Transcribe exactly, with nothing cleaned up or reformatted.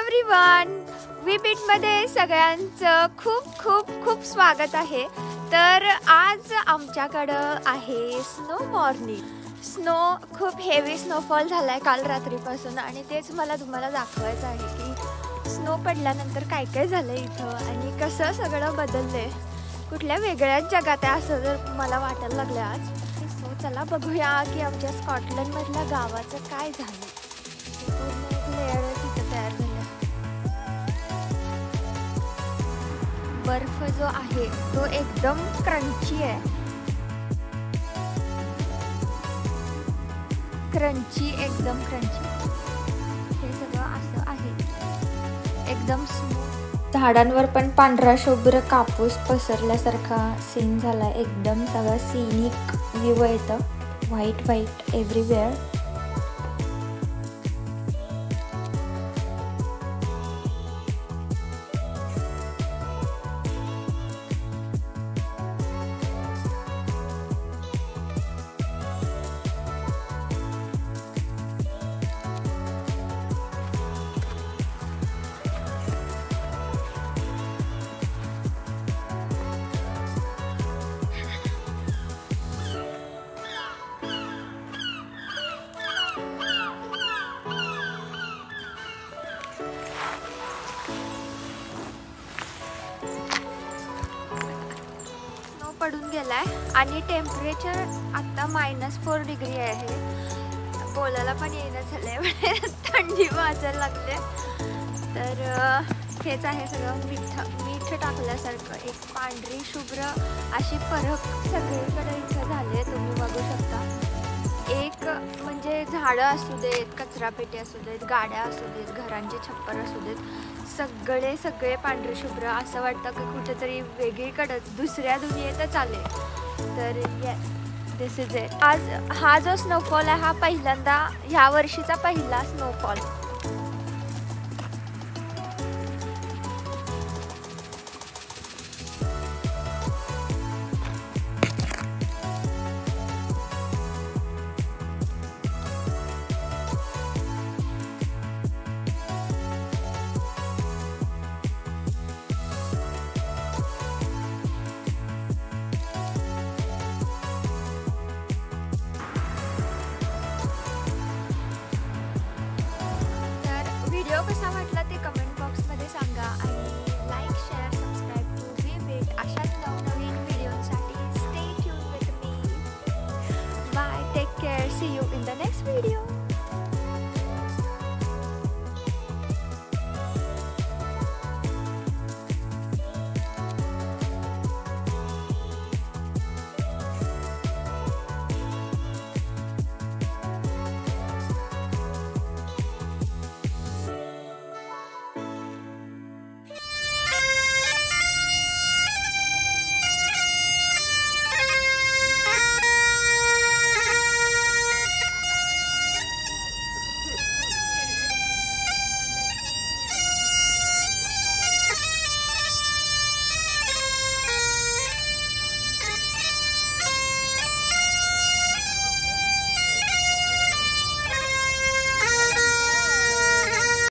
Everyone, we बीटमध्ये सगळ्यांचं खूप खूप खूप स्वागत आहे। तर आज आमच्याकडं आहे स्नो मॉर्निंग। स्नो खूप हेवी स्नोफॉल झालाय काल रात्रीपासून आणि तेच मला तुम्हाला दाखवायचं आहे की स्नो पडल्यानंतर काय काय झालं इथं आणि कसं सगळं बदललंय, कुठल्या वेगळ्याच जगात आहे असं जर मला वाटायला लागलं आज। स्नो चला बघूया की आमच्या स्कॉटलंडमधल्या गावाचं काय झालं। पूर्ण एक लेयर तिथं तयार झालं। बर्फ जो आहे तो एकदम क्रंची आहे, क्रंची एकदम क्रंची। हे सगळं असं आहे एकदम स्मूथ। झाडांवर पण पांढरा शुभ्र कापूस पसरल्यासारखा सीन झाला, एकदम सगळं सीनिक व्ह्यू येतं, व्हाईट व्हाईट एव्हरीवेअर। पडून गेलाय आणि टेम्परेचर आता मायनस फोर डिग्री आहे। बोलायला पण येणं झालंय, थंडी वाजायला लागले। तर हेच आहे सगळं मीठ मीठ टाकल्यासारखं एक पांढरी शुभ्र अशी परख सगळीकडे इथं झाले, तुम्ही बघू शकता। एक म्हणजे झाडं असू देत, कचरापेटी असू देत, गाड्या असू देत, घरांचे छप्पर असू देत, सगळे सगळे पांढरे शुभ्र, असं वाटतं की कुठेतरी वेगळीकडेच दुसऱ्या दुनियेतच आले। तर दिस इज इट। आज हा जो स्नोफॉल आहे हा पहिल्यांदा ह्या वर्षीचा पहिला स्नोफॉल। व्हिडिओ कसा वाटला ते कमेंट बॉक्समध्ये सांगा आणि like share subscribe to we beat अशाच नवनवीन व्हिडिओसाठी stay tune with me. Bye, take care, see you in the next video.